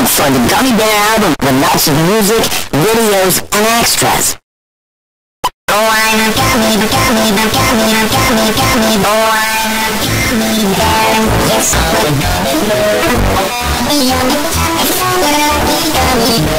for the Gummy Bear album with lots of music, videos, and extras. Oh, I'm a gummy bear. Oh, I'm a gummy bear. Yes, I'm a gummy bear.